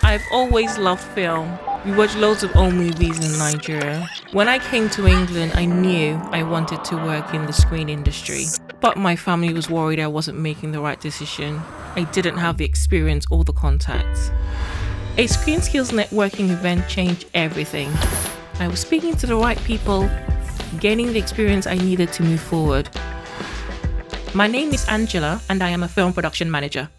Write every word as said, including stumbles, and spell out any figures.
I've always loved film. We watch loads of old movies in Nigeria. When I came to England, I knew I wanted to work in the screen industry. But my family was worried I wasn't making the right decision. I didn't have the experience or the contacts. A ScreenSkills networking event changed everything. I was speaking to the right people, gaining the experience I needed to move forward. My name is Angela, and I am a film production manager.